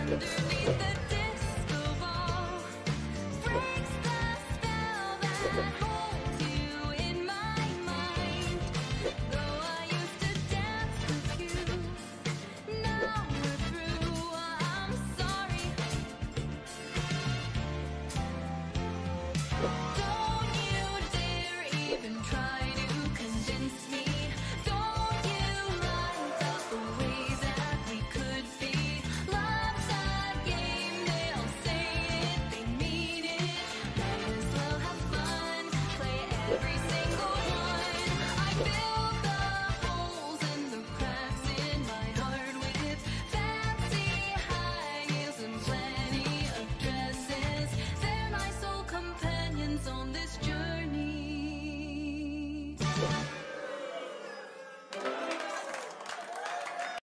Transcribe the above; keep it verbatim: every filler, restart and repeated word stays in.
underneath the disco ball breaks the spell that holds you in my mind. Though I used to dance with you, now we're through. I'm sorry. Don't you dare even try to convince me. Don't you lie about the ways that we could be. Love's a game, they'll say it, they mean it. Might as well have fun, play every single one. I fill the holes and the cracks in my heart with fancy high heels and plenty of dresses. They're my sole companions on this journey.